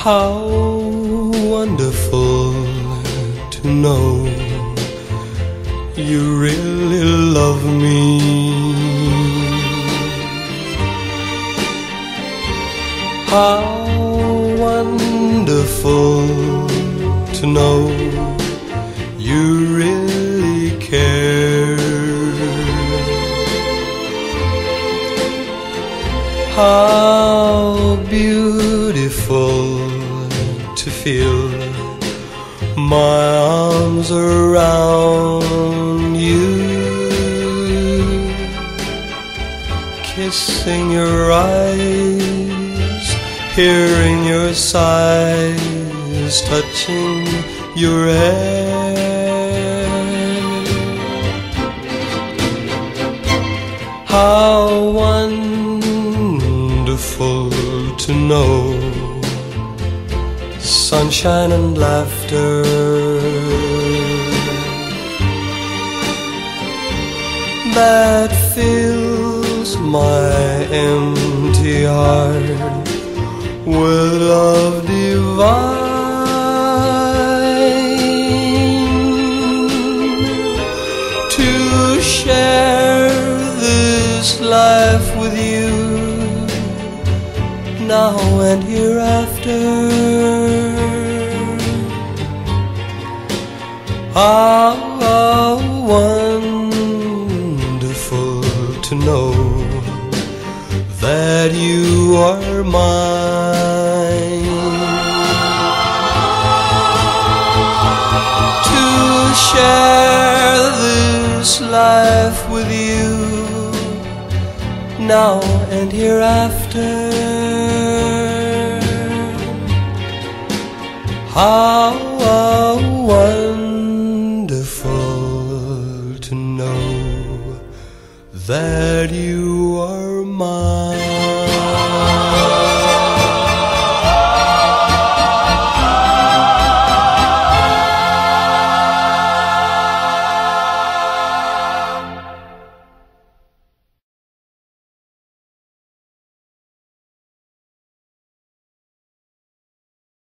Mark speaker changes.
Speaker 1: How wonderful to know you really love me. How wonderful to know you really care. How beautiful to feel my arms around you, kissing your eyes, hearing your sighs, touching your hair. How wonderful to know sunshine and laughter, that fills my empty heart with love divine. To share this life with you, now and hereafter. How wonderful to know that you are mine. To share this life with you, now and hereafter. How wonderful to know that you are mine.